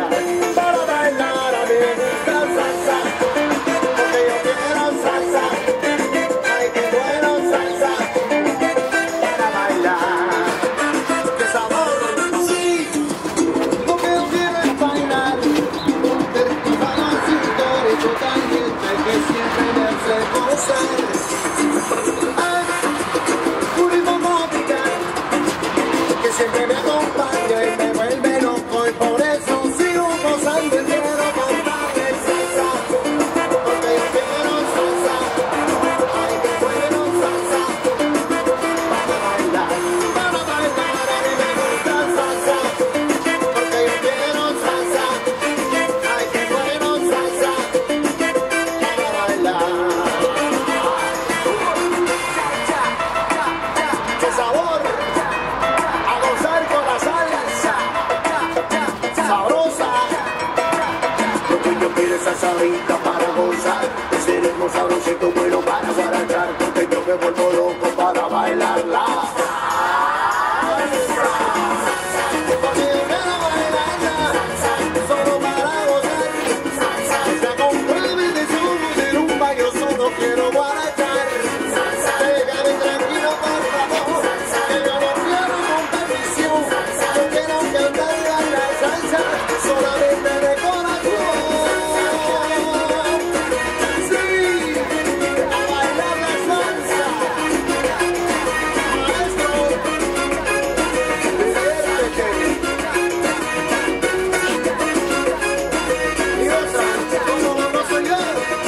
para bailar a mí me gusta salsa, porque yo quiero salsa. Ay, qué bueno salsa para bailar. ¡Qué sabor! Sí, lo que yo quiero es bailar. Que siempre me hace gozar. Ay, un ritmo tropical que siempre me acompaña y me vuelve loco, y por eso sigo gozando y quiero cantarle salsa, porque yo quiero salsa. Ay, qué bueno salsa para bailar, a mí me gusta salsa, porque yo quiero salsa. Ay, qué bueno salsa. ¡Qué sabor! A gozar con la salsa sabrosa. Lo que yo quiero es salsa rica para gozar. Ese ritmo sabrosito bueno para guarachar, porque yo me vuelvo loco para bailarla. Solo para gozar. Se acompañe de solo de rumba, yo solo quiero guarachar. Déjame tranquilo, por favor, que yo no quiero competición. Yo quiero cantar la salsa solamente de corazón. Sí, a bailar la salsa. Maestro, diviértete. Diosa, como no soy yo.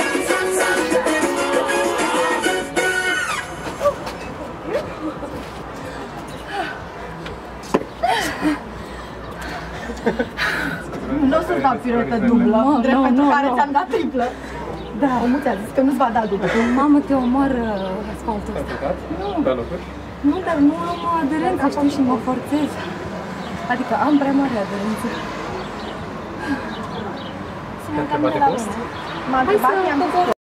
Nu o să-ți dau piruetă dublă, drept pentru care ți-am dat triplă. Da. Omul ți-a zis că nu-ți va da dublă. Mamă, te omoară asfaltul ăsta. Nu, pe locuri. Nu, dar nu am aderență, știi, și mă forțez. Adică am prea mare aderență. Să mă cam de la mine. M-a întrebat, i-am